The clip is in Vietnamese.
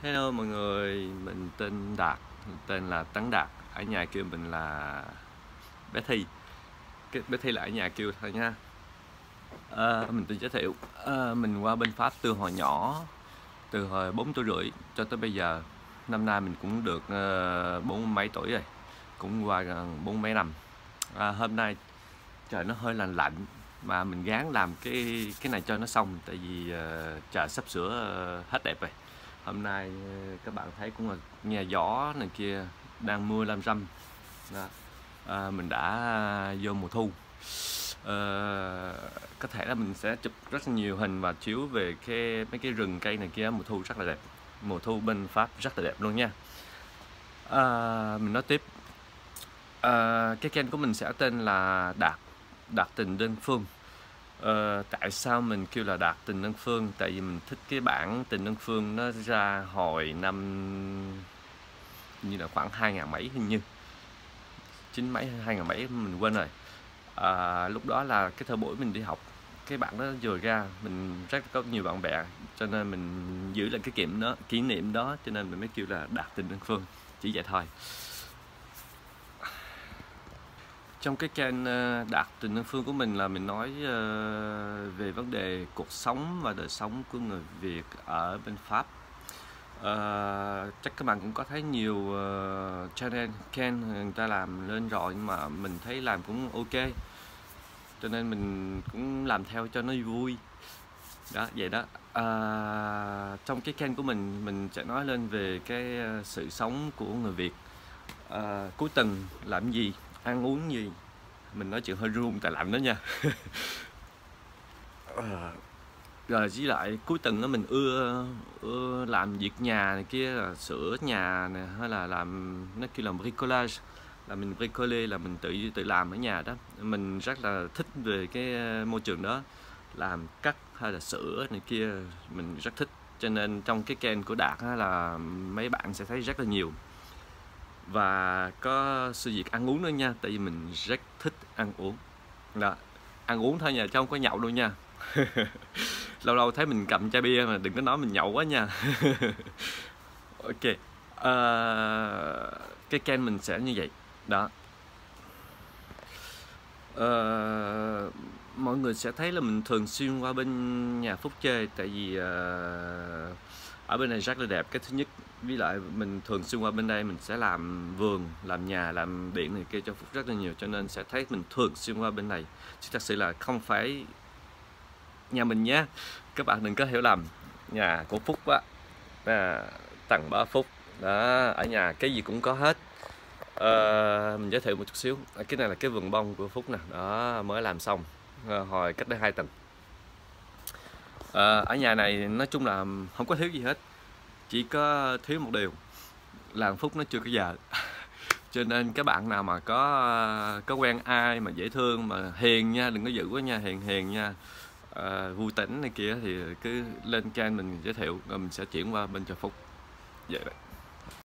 Hello mọi người, mình tên Đạt, tên là Tấn Đạt, ở nhà kêu mình là bé Thi. Bé Thi là ở nhà kêu thôi nha. Mình tự giới thiệu, mình qua bên Pháp từ hồi nhỏ, từ hồi 4 tuổi rưỡi cho tới bây giờ. Năm nay mình cũng được 40 mấy tuổi rồi, cũng qua gần 40 mấy năm. Hôm nay trời nó hơi lạnh lạnh, mà mình gắng làm cái này cho nó xong, tại vì trời sắp sửa hết đẹp rồi. Hôm nay các bạn thấy cũng là nghe gió này kia, đang mưa lam râm đó. Mình đã vô mùa thu. Có thể là mình sẽ chụp rất nhiều hình và chiếu về mấy cái rừng cây này kia. Mùa thu rất là đẹp, mùa thu bên Pháp rất là đẹp luôn nha. Mình nói tiếp. Cái kênh của mình sẽ tên là Đạt Tình Đơn Phương. Tại sao mình kêu là Đạt Tình Đơn Phương? Tại vì mình thích cái bản Tình Đơn Phương nó ra hồi năm như là khoảng 2000 mấy, hình như 9 mấy 2000 mấy mình quên rồi. Lúc đó là cái thời buổi mình đi học, cái bản đó vừa ra, mình rất có nhiều bạn bè, cho nên mình giữ lại cái kỷ niệm đó, cho nên mình mới kêu là Đạt Tình Đơn Phương, chỉ vậy thôi. Trong cái kênh Đạt Tình Đơn Phương của mình là mình nói về vấn đề cuộc sống và đời sống của người Việt ở bên Pháp. Chắc các bạn cũng có thấy nhiều channel kênh người ta làm lên rồi, nhưng mà mình thấy làm cũng ok, cho nên mình cũng làm theo cho nó vui đó, vậy đó. Trong cái kênh của mình sẽ nói lên về cái sự sống của người Việt, cuối tuần làm gì, ăn uống gì. Mình nói chuyện hơi run tại lạnh đó nha. Rồi với lại cuối tuần đó mình ưa làm việc nhà này kia, là sửa nhà này, hay là làm, nó kêu là bricolage, là mình bricole, là mình tự làm ở nhà đó. Mình rất là thích về cái môi trường đó, làm cắt hay là sửa này kia, mình rất thích. Cho nên trong cái kênh của Đạt là mấy bạn sẽ thấy rất là nhiều. Và có sự việc ăn uống nữa nha, tại vì mình rất thích ăn uống đó. Ăn uống thôi nha, chứ không có nhậu đâu nha. Lâu lâu thấy mình cầm chai bia mà đừng có nói mình nhậu quá nha. Ok. Cái kênh mình sẽ như vậy đó. Mọi người sẽ thấy là mình thường xuyên qua bên nhà Phúc chơi, tại vì ở bên này rất là đẹp, cái thứ nhất. Với lại mình thường xuyên qua bên đây, mình sẽ làm vườn, làm nhà, làm điện này kia cho Phúc rất là nhiều, cho nên sẽ thấy mình thường xuyên qua bên này, chứ thật sự là không phải nhà mình nhé. Các bạn đừng có hiểu lầm, nhà của Phúc á, tầng 3 Phúc đó, ở nhà cái gì cũng có hết. Mình giới thiệu một chút xíu, cái này là cái vườn bông của Phúc nè, đó mới làm xong hồi cách đây 2 tuần. Ở nhà này nói chung là không có thiếu gì hết, chỉ có thiếu một điều là Phúc nó chưa có vợ. Cho nên các bạn nào mà có quen ai mà dễ thương mà hiền nha, đừng có dữ quá nha, hiền nha, vui tính này kia, thì cứ lên kênh mình giới thiệu, rồi mình sẽ chuyển qua bên cho Phúc vậy.